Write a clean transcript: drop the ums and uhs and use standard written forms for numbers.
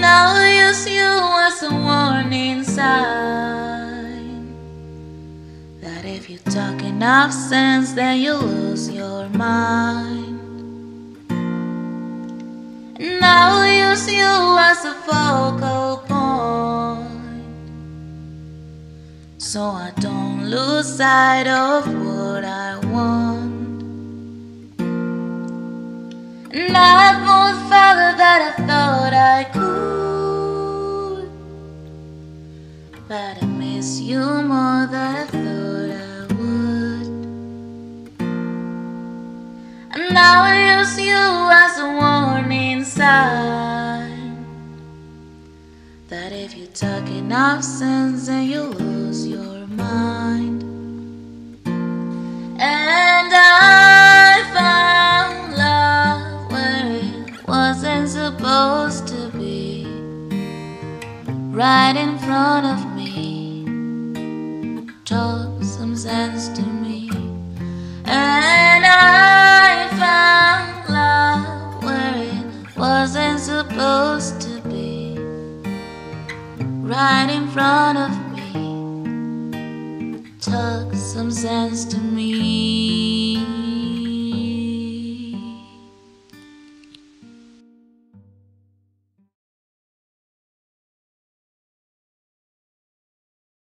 I'll use you as a warning sign that if you talk enough sense, then you lose your mind. And I'll use you as a focal point, so I don't lose sight of what I want. And I've moved farther than I thought I could, but I miss you more than I thought I would. And I'll use you as a warning sign that if you talk enough sense, then you lose your mind. And I found love where it wasn't supposed to be, right in front of me. Talk some sense to me. And I found love where it wasn't supposed to be, right in front of me. Talk some sense to me.